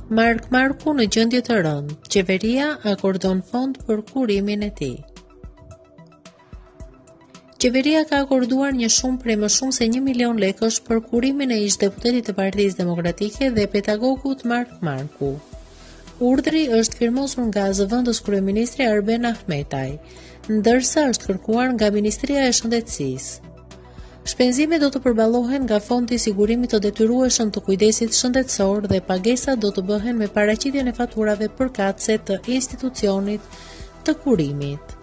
Marku në gjendje të rëndë, qeveria akordon fond për kurimin e tij. Qeveria ka akorduar një shumë prej më shumë se 1 milion lekësh për kurimin e ish-deputetit të Partisë Demokratike dhe pedagogut Marku. Urdhri është firmosur nga zëvendës kryeministri Arben Ahmetaj, ndërsa është kërkuar nga Ministria e Shëndetësisë. Shpenzimet do të përballohen nga Fondi i Sigurimit të Detyrueshëm të Kujdesit Shëndetësor dhe pagesat do të bëhen me paraqitjen e faturave përkatëse të institucionit të kurimit.